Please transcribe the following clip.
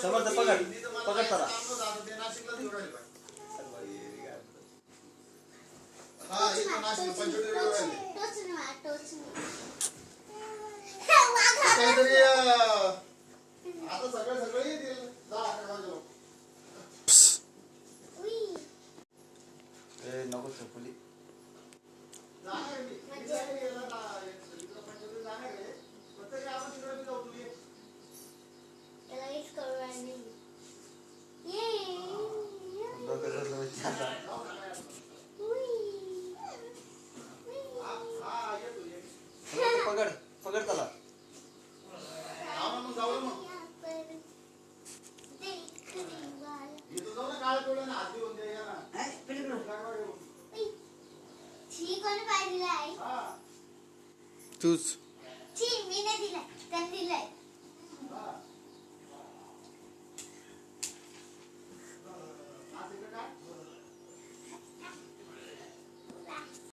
समर्थ पकड पकड त्याला. आता सगळं येतील. नको चपली पकड पकड त्याला. तूच मी नाही दिलाय, त्यांनी दिलाय.